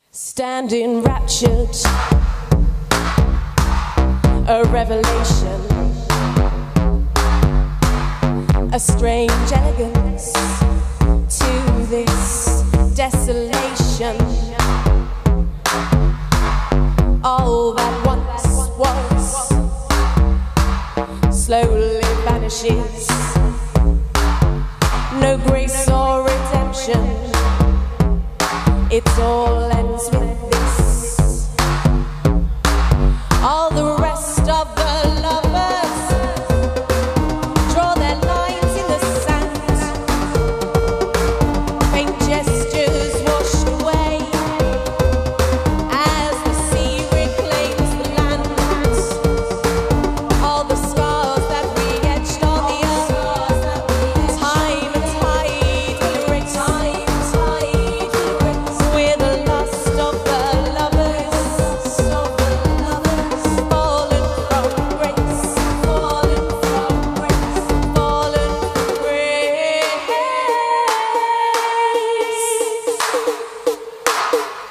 Stand enraptured, a revelation, a strange elegance to this desolation. All that once was slowly vanishes. No grace or redemption. It all ends with this. All the rest of the lovers draw their lines in the sand. Faint gestures washed away as the sea reclaims the land. All the scars that we etched on the earth, time and tide will erase. We're the last of the lovers, fallen from grace, fallen from grace, fallen from grace.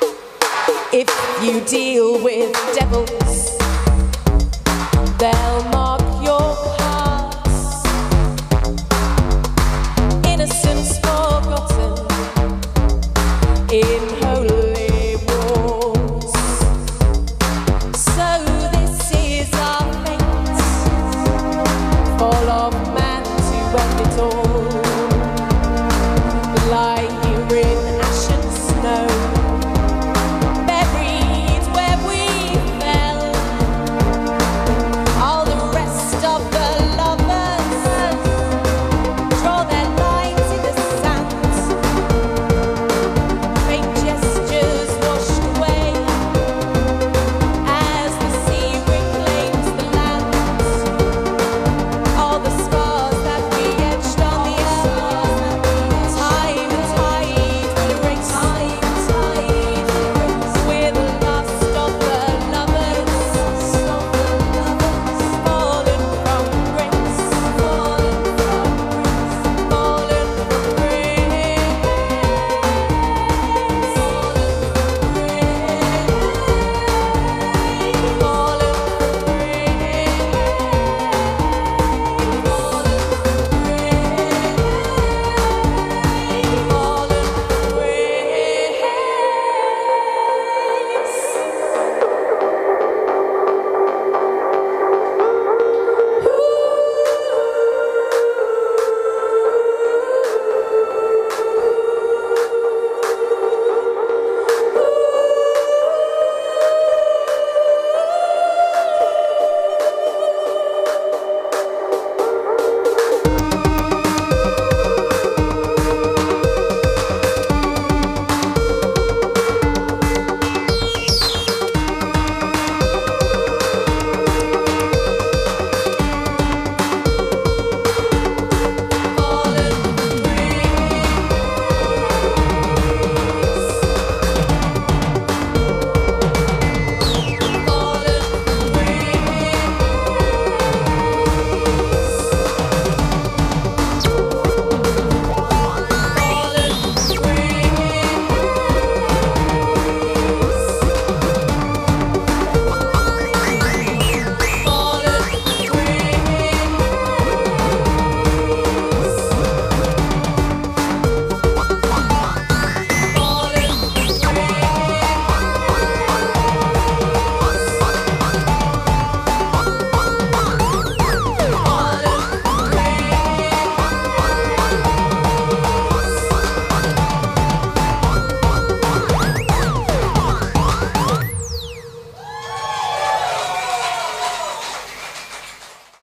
If you deal with devils, they'll